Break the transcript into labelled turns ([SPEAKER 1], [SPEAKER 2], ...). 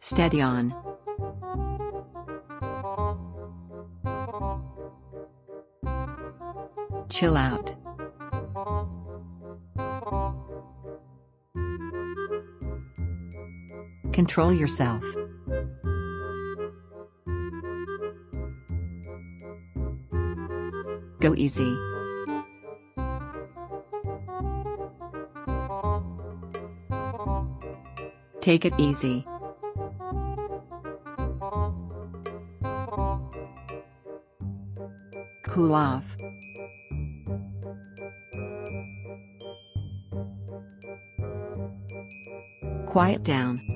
[SPEAKER 1] Steady on. Chill out. Control yourself. Go easy. Take it easy. Cool off. Quiet down.